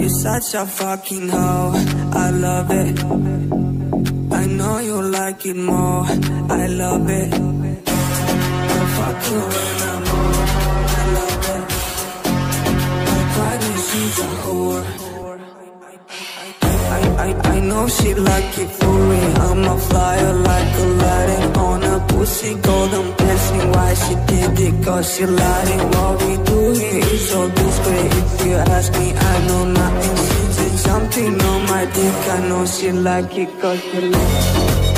you're such a fucking hoe. I love it. I know you like it more. I love it. I fuck you when I'm on. I love it. I cry when she's a whore. I know she like it for me. I'm a flyer like Aladdin on a pussy golden blessing. Why she did it? Cause she lied it. What we do here is so discreet. If you ask me, I know nothing. She did something on my dick. I know she like it cause she like it.